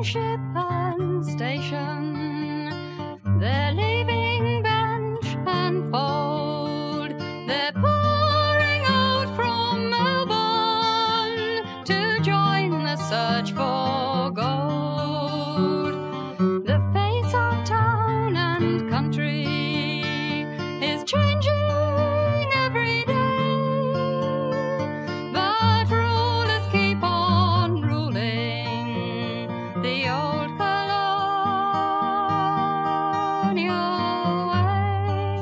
ship and station, they're leaving bench and fold, they're pouring out from Melbourne to join the search for gold. The face of town and country is changing every day, but rulers keep on ruling the old colonial way.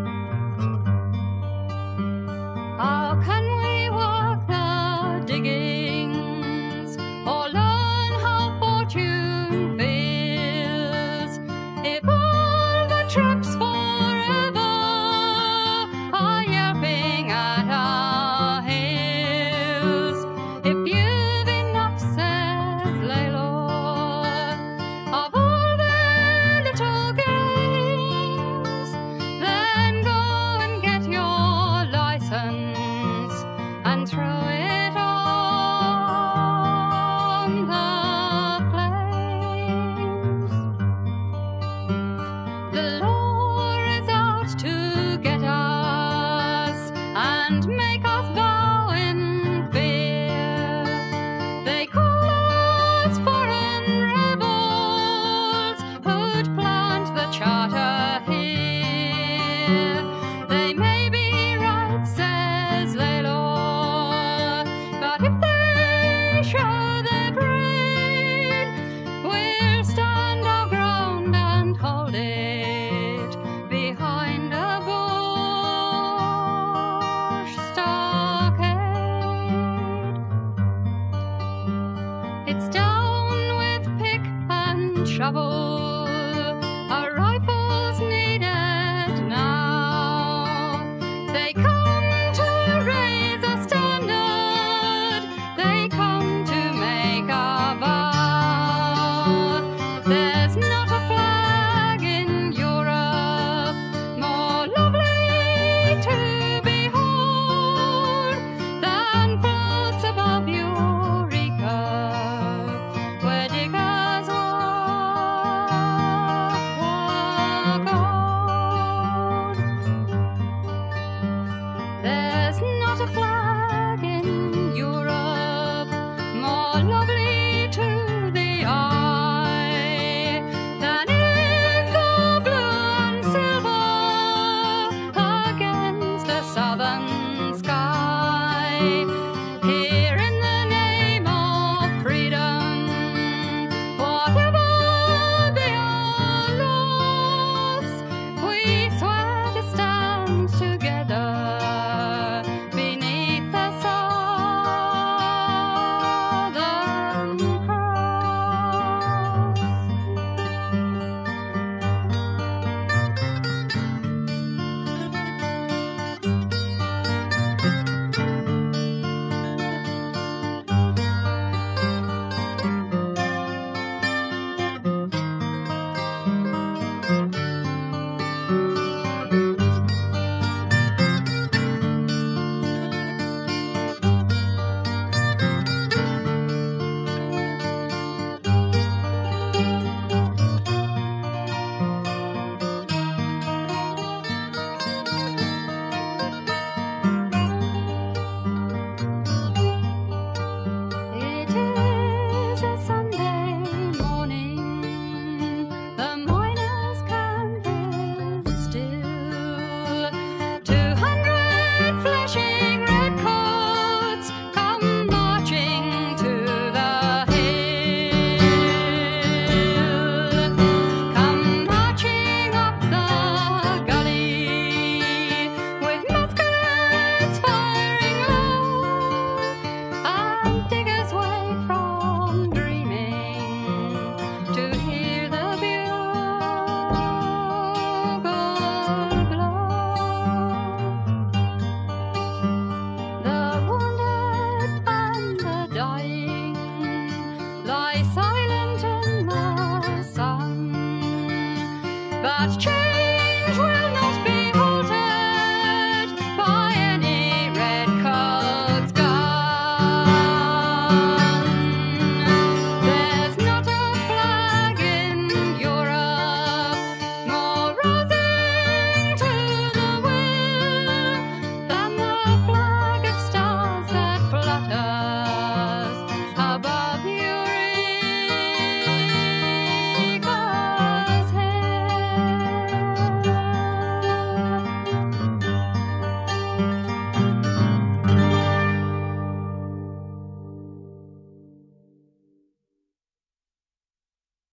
How can we work the diggings or learn how fortune feels if all the trips forever are yelping at our heels? If you've enough, says Layla, of all their little games, then go and get your license and throw it on the flames. The law is out to get us and make us bow in fear. They call us foreign rebels who'd plant the charter here. They may be right, says Layla, but if they show their breed, we'll stand our ground and hold it behind a bush stockade. It's down with pick and shovel, our rifles needed now. They come to raise a standard, they come to make a vow. There's not a flag in Europe more lovely to behold than floats above Eureka, where diggers work for gold. There's not a flag in Europe more lovely to the eye than is the blue and silver against a southern sky. Here in the name of freedom, whatever be our loss, we swear to stand together beneath the Southern Cross. It is a Sunday morning, the miners' camp is still. 200 flashing redcoats come marching to the hill, come marching up the gully with muskets firing low, and diggers wake from dreaming to hear the bugle blow. The wounded and the dying lie silent in the sun, but change will